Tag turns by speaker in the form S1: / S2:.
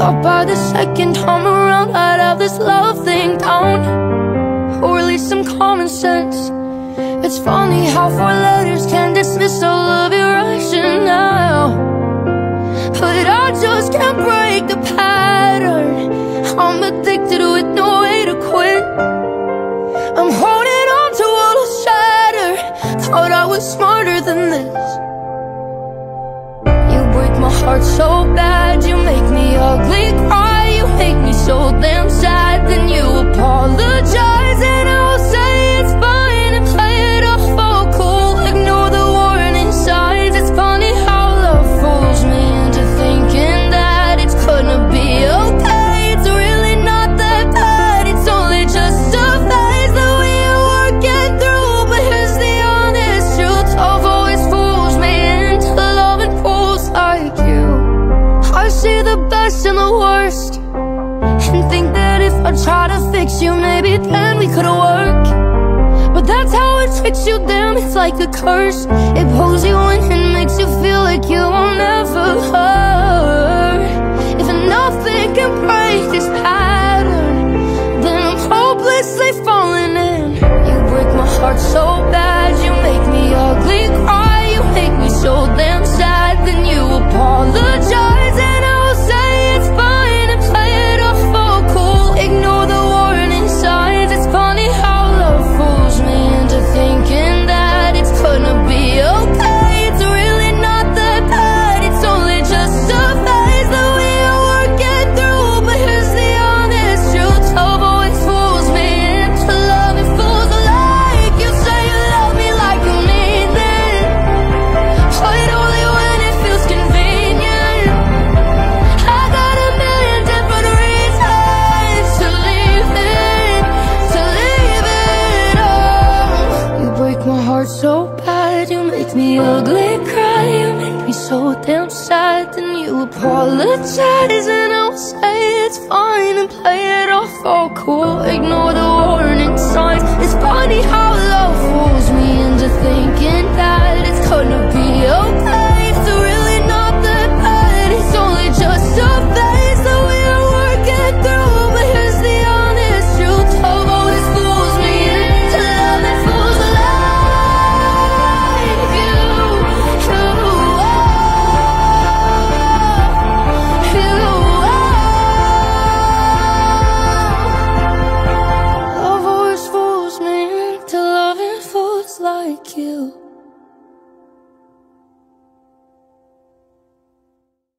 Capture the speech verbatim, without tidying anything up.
S1: thought by the second time around I'd have this love thing down, or at least some common sense. It's funny how four letters can dismiss all of your rationale, but I just can't break the pattern. I'm addicted with no way to quit. I'm holding on to all the shatter. Thought I was smarter than this. You break my heart so bad, you make me ugly cry. You make me so damn sad, then you apologize, and I will say it's fine and play it off all cool. Ignore the warning signs. It's funny how love fools me into thinking that it's gonna be okay. It's really not that bad. It's only just a phase that we are working through. But here's the honest truth: love always fools me into loving fools like you. I see the best and the worst, and think that if I try to fix you, maybe then we could work. But that's how it tricks you, damn, it's like a curse. It pulls you in and makes you feel like you will never hurt. If nothing can break this pattern, then I'm hopelessly falling in. You break my heart so bad, you make me ugly cry. You make me so damn sad, then you apologize, and I will say it's fine and play it off all cool. Ignore the warning signs. It's funny how love fools me into thinking that it's gonna be okay. It's really not that bad. It's only just a phase that we are working through. But here's the honest truth: love always fools me into loving fools like you. Say you love me like you mean it, but only when it feels convenient. I got a million different reasons to leave it, to leave it all. You break my heart so bad, you make me ugly cry. You make me so damn sad, then you apologize, and I'll say it's fine and play it off all cool. Ignore the warning signs. It's funny how love fools me into thinking that it's gonna be okay. It's really not that bad. It's only just a phase that we are working through. But here's the honest truth: love always fools me into loving fools like you. You are, you are. Love always fools me into loving fools like you.